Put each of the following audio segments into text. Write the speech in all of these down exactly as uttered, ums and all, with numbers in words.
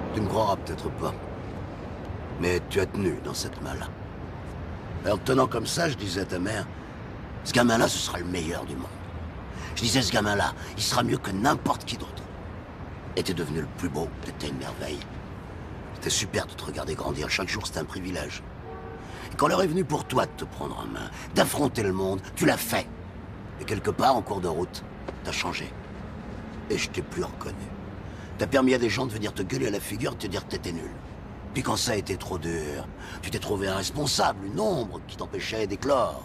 Tu me croiras peut-être pas. Mais tu as tenu dans cette main-là. Alors, tenant comme ça, je disais à ta mère, ce gamin-là, ce sera le meilleur du monde. Je disais, ce gamin-là, il sera mieux que n'importe qui d'autre. Et t'es devenu le plus beau, t'étais une merveille. C'était super de te regarder grandir, chaque jour c'était un privilège. Et quand l'heure est venue pour toi de te prendre en main, d'affronter le monde, tu l'as fait. Et quelque part, en cours de route, t'as changé. Et je t'ai plus reconnu. T'as permis à des gens de venir te gueuler à la figure et te dire que t'étais nul. Puis quand ça a été trop dur, tu t'es trouvé un responsable, une ombre qui t'empêchait d'éclore.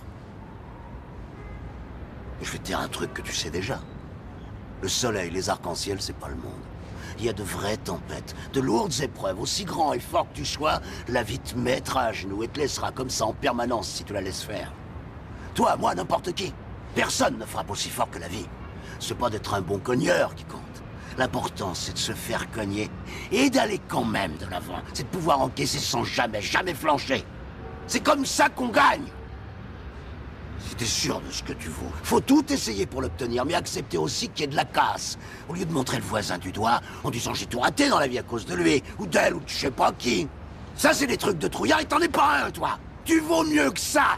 Et je vais te dire un truc que tu sais déjà. Le soleil, les arcs-en-ciel, c'est pas le monde. Il y a de vraies tempêtes, de lourdes épreuves. Aussi grand et fort que tu sois, la vie te mettra à genoux et te laissera comme ça en permanence si tu la laisses faire. Toi, moi, n'importe qui. Personne ne frappe aussi fort que la vie. C'est pas d'être un bon cogneur qui compte. L'important, c'est de se faire cogner et d'aller quand même de l'avant. C'est de pouvoir encaisser sans jamais, jamais flancher. C'est comme ça qu'on gagne. Si t'es sûr de ce que tu vaux, faut tout essayer pour l'obtenir, mais accepter aussi qu'il y ait de la casse. Au lieu de montrer le voisin du doigt en disant j'ai tout raté dans la vie à cause de lui, ou d'elle, ou de je sais pas qui. Ça, c'est des trucs de trouillard et t'en es pas un, toi. Tu vaux mieux que ça.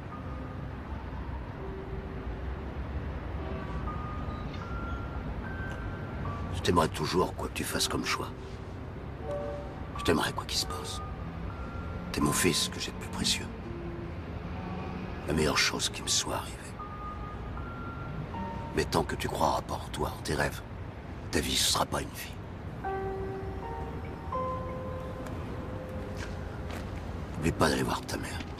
Je t'aimerais toujours, quoi que tu fasses comme choix. Je t'aimerais quoi qu'il se passe. T'es mon fils que j'ai de plus précieux. La meilleure chose qui me soit arrivée. Mais tant que tu croiras pas en toi, en tes rêves, ta vie, ce sera pas une vie. N'oublie pas d'aller voir ta mère.